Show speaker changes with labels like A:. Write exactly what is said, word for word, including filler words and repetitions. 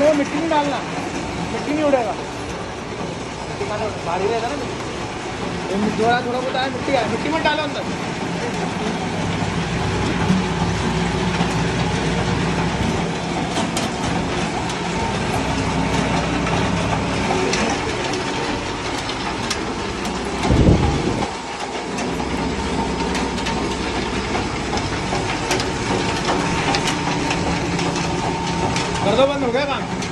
A: इसमें मिट्टी नहीं डालना, मिट्टी नहीं उड़ेगा, भारी रहेगा ना मिट्टी। थोड़ा थोड़ा बहुत आया मिट्टी है, मिट्टी मत डालो अंदर। कर दो, बंद हो गया काम।